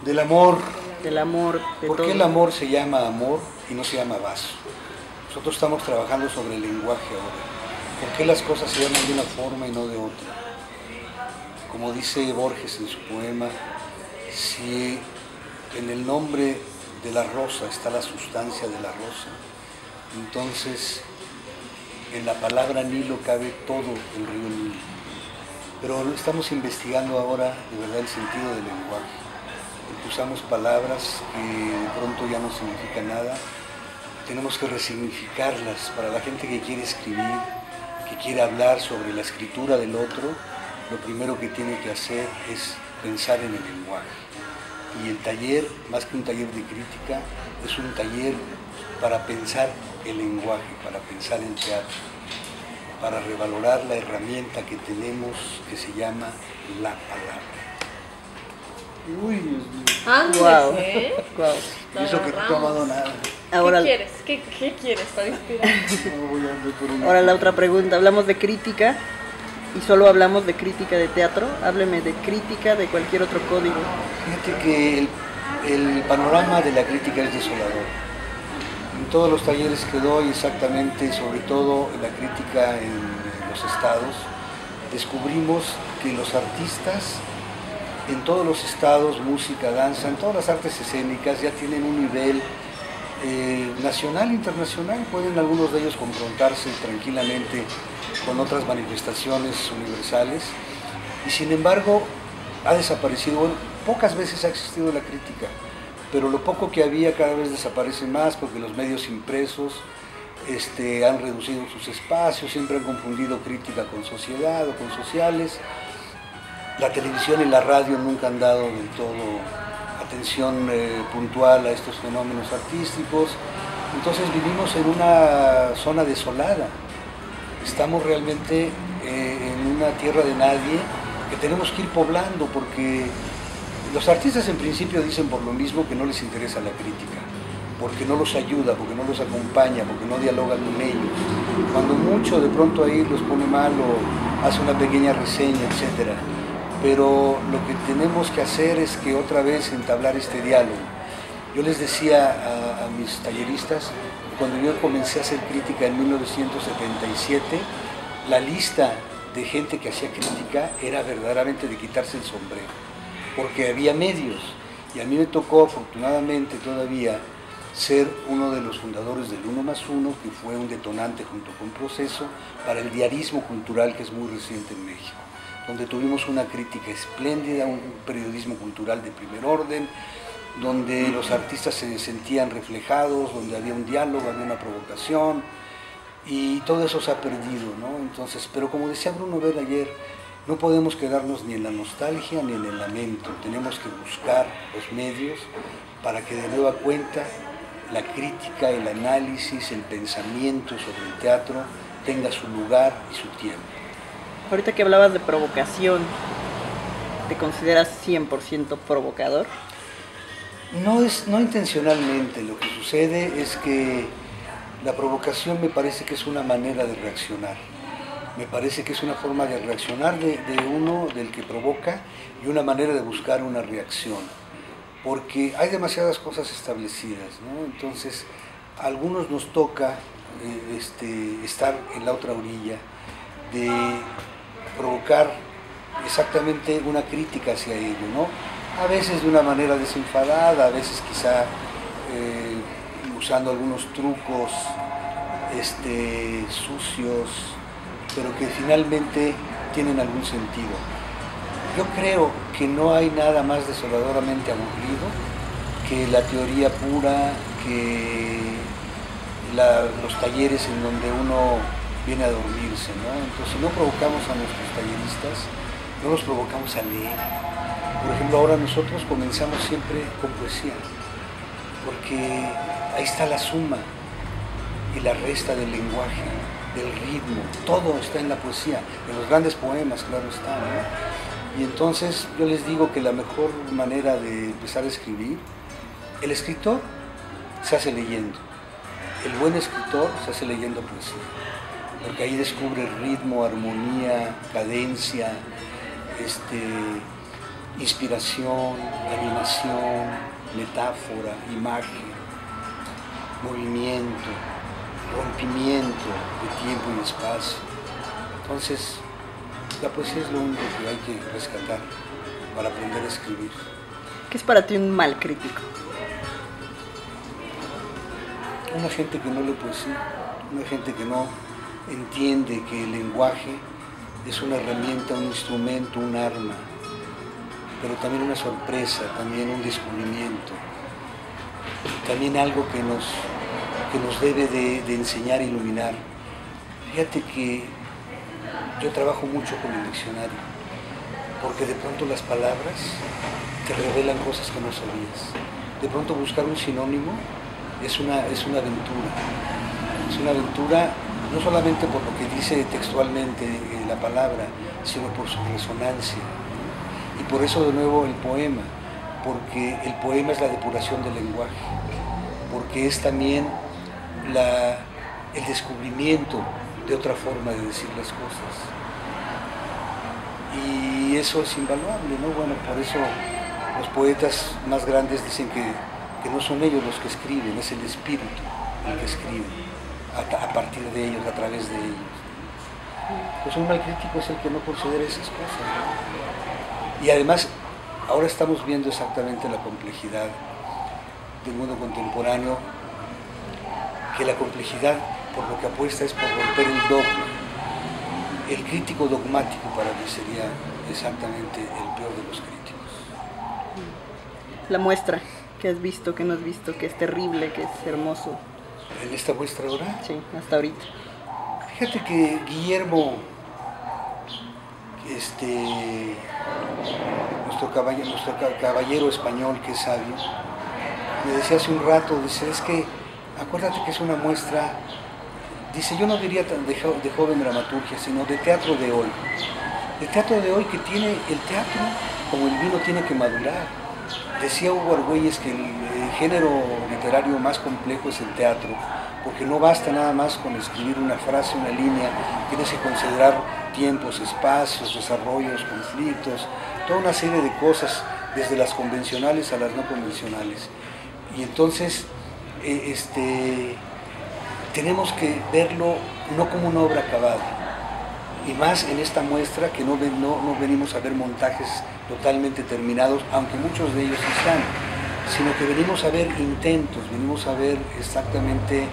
Del amor. Del amor, de ¿Por todo. qué el amor se llama amor y no se llama vaso? Nosotros estamos trabajando sobre el lenguaje ahora. ¿Por qué las cosas se llaman de una forma y no de otra? Como dice Borges en su poema, si en el nombre de la rosa está la sustancia de la rosa, entonces en la palabra Nilo cabe todo el río Nilo. Pero estamos investigando ahora de verdad el sentido del lenguaje. Porque usamos palabras que de pronto ya no significan nada. Tenemos que resignificarlas para la gente que quiere escribir, que quiere hablar sobre la escritura del otro. Lo primero que tiene que hacer es pensar en el lenguaje. Y el taller, más que un taller de crítica, es un taller para pensar el lenguaje, para pensar el teatro, para revalorar la herramienta que tenemos que se llama la palabra. Uy, Dios mío. Andes, Wow. ¿eh? Wow. Y eso que no he tomado nada. Ahora, ¿Qué quieres? ¿Qué quieres para inspirar? No voy a andar por una- ahora la otra pregunta. Hablamos de crítica y solo hablamos de crítica de teatro. Hábleme de crítica de cualquier otro código. Fíjate que el panorama de la crítica es desolador. En todos los talleres que doy, exactamente, sobre todo en la crítica en los estados, descubrimos que los artistas en todos los estados, música, danza, en todas las artes escénicas ya tienen un nivel nacional e internacional. Pueden algunos de ellos confrontarse tranquilamente con otras manifestaciones universales y sin embargo ha desaparecido. Bueno, pocas veces ha existido la crítica, pero lo poco que había cada vez desaparece más porque los medios impresos han reducido sus espacios, siempre han confundido crítica con sociedad o con sociales. La televisión y la radio nunca han dado del todo atención puntual a estos fenómenos artísticos. Entonces vivimos en una zona desolada. Estamos realmente en una tierra de nadie que tenemos que ir poblando porque los artistas en principio dicen por lo mismo que no les interesa la crítica, porque no los ayuda, porque no los acompaña, porque no dialoga con ellos. Cuando mucho de pronto ahí los pone mal o hace una pequeña reseña, etcétera. Pero lo que tenemos que hacer es que otra vez entablar este diálogo. Yo les decía a mis talleristas, cuando yo comencé a hacer crítica en 1977, la lista de gente que hacía crítica era verdaderamente de quitarse el sombrero, porque había medios, y a mí me tocó afortunadamente todavía ser uno de los fundadores del 1+1, que fue un detonante junto con Proceso para el diarismo cultural que es muy reciente en México, donde tuvimos una crítica espléndida, un periodismo cultural de primer orden, donde los artistas se sentían reflejados, donde había un diálogo, había una provocación, y todo eso se ha perdido, ¿no? Entonces, pero como decía Bruno Bell ayer, no podemos quedarnos ni en la nostalgia ni en el lamento, tenemos que buscar los medios para que de nueva cuenta la crítica, el análisis, el pensamiento sobre el teatro tenga su lugar y su tiempo. Ahorita que hablabas de provocación, ¿te consideras 100% provocador? No intencionalmente, lo que sucede es que la provocación me parece que es una manera de reaccionar. Me parece que es una forma de reaccionar de uno, del que provoca, y una manera de buscar una reacción. Porque hay demasiadas cosas establecidas, ¿no? Entonces, a algunos nos toca estar en la otra orilla, de provocar exactamente una crítica hacia ello, ¿no? A veces de una manera desenfadada, a veces quizá usando algunos trucos sucios, pero que finalmente tienen algún sentido. Yo creo que no hay nada más desoladoramente aburrido que la teoría pura, que los talleres en donde uno viene a dormirse, ¿no? Entonces, si no provocamos a nuestros talleristas, no los provocamos a leer. Por ejemplo, ahora nosotros comenzamos siempre con poesía, porque ahí está la suma y la resta del lenguaje, del ritmo, todo está en la poesía, en los grandes poemas, claro está, ¿no? Y entonces yo les digo que la mejor manera de empezar a escribir, el escritor se hace leyendo, el buen escritor se hace leyendo poesía, porque ahí descubre ritmo, armonía, cadencia, inspiración, animación, metáfora, imagen, movimiento, rompimiento de tiempo y espacio. Entonces, la poesía es lo único que hay que rescatar para aprender a escribir. ¿Qué es para ti un mal crítico? Una gente que no lee poesía, una gente que no entiende que el lenguaje es una herramienta, un instrumento, un arma, pero también una sorpresa, también un descubrimiento, también algo que nos debe de enseñar e iluminar. Fíjate que yo trabajo mucho con el diccionario, porque de pronto las palabras te revelan cosas que no sabías. De pronto buscar un sinónimo es una aventura. Es una aventura no solamente por lo que dice textualmente la palabra, sino por su resonancia. Y por eso de nuevo el poema, porque el poema es la depuración del lenguaje, porque es también el descubrimiento de otra forma de decir las cosas. Y eso es invaluable, ¿no? Bueno, por eso los poetas más grandes dicen que no son ellos los que escriben, es el espíritu el que escribe, a partir de ellos, a través de ellos. Pues un mal crítico es el que no considera esas cosas, ¿no? Y además, ahora estamos viendo exactamente la complejidad del mundo contemporáneo, que la complejidad por lo que apuesta es por romper el dogma. El crítico dogmático para mí sería exactamente el peor de los críticos. La muestra que has visto, que no has visto, que es terrible, que es hermoso. ¿En esta muestra ahora? Sí, hasta ahorita. Fíjate que Guillermo, nuestro caballero español que es sabio, me decía hace un rato, dice, es que acuérdate que es una muestra, dice, yo no diría de joven dramaturgia, sino de teatro de hoy. El teatro de hoy que tiene, el teatro como el vino tiene que madurar. Decía Hugo Argüelles que el género literario más complejo es el teatro, porque no basta nada más con escribir una frase, una línea, tienes que considerar tiempos, espacios, desarrollos, conflictos, toda una serie de cosas, desde las convencionales a las no convencionales. Y entonces, tenemos que verlo no como una obra acabada, y más en esta muestra que no venimos a ver montajes totalmente terminados, aunque muchos de ellos están, sino que venimos a ver intentos, venimos a ver exactamente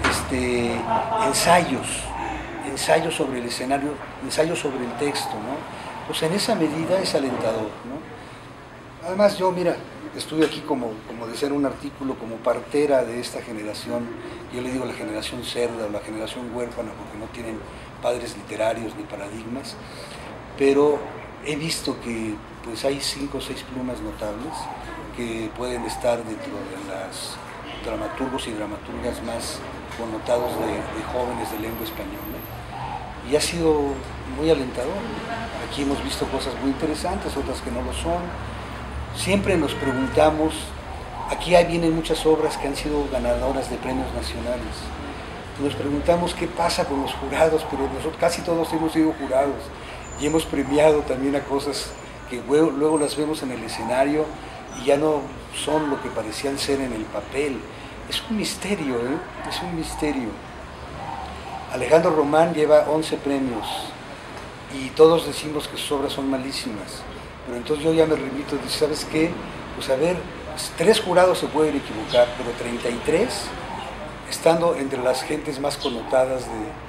ensayos sobre el escenario, ensayos sobre el texto, ¿no? Pues en esa medida es alentador, ¿no? Además yo, mira, estuve aquí como decía en un artículo, como partera de esta generación, yo le digo la generación cerda o la generación huérfana porque no tienen padres literarios ni paradigmas, pero he visto que pues hay 5 o 6 plumas notables que pueden estar dentro de las dramaturgos y dramaturgas más connotados de jóvenes de lengua española, y ha sido muy alentador. Aquí hemos visto cosas muy interesantes, otras que no lo son. Siempre nos preguntamos, aquí vienen muchas obras que han sido ganadoras de premios nacionales, y nos preguntamos qué pasa con los jurados, pero nosotros casi todos hemos sido jurados y hemos premiado también a cosas que luego las vemos en el escenario y ya no son lo que parecían ser en el papel. Es un misterio, ¿eh? Es un misterio. Alejandro Román lleva 11 premios y todos decimos que sus obras son malísimas, pero entonces yo ya me remito, ¿sabes qué? Pues a ver, 3 jurados se pueden equivocar, pero 33, estando entre las gentes más connotadas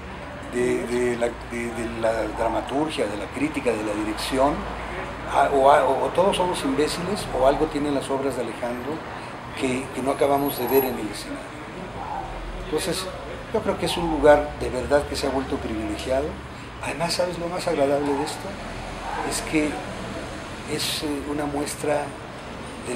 de la dramaturgia, de la crítica, de la dirección, o todos somos imbéciles o algo tienen las obras de Alejandro que no acabamos de ver en el escenario. Entonces, yo creo que es un lugar de verdad que se ha vuelto privilegiado. Además, ¿sabes lo más agradable de esto? Es que es una muestra de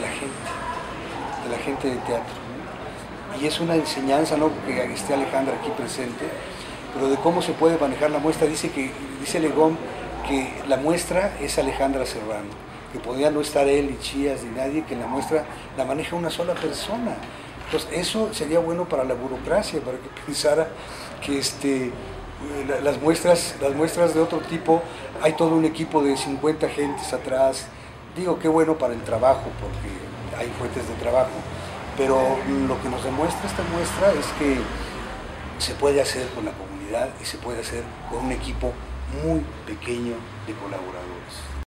la gente de teatro, ¿no? Y es una enseñanza, no que esté Alejandra aquí presente, pero de cómo se puede manejar la muestra. Dice Legón que la muestra es Alejandra Serrano, que podía no estar él ni Chías ni nadie, que la muestra la maneja una sola persona. Entonces eso sería bueno para la burocracia, para que pensara que las muestras de otro tipo, hay todo un equipo de 50 gentes atrás, Digo, qué bueno para el trabajo, porque hay fuentes de trabajo, pero lo que nos demuestra esta muestra es que se puede hacer con la comunidad y se puede hacer con un equipo muy pequeño de colaboradores.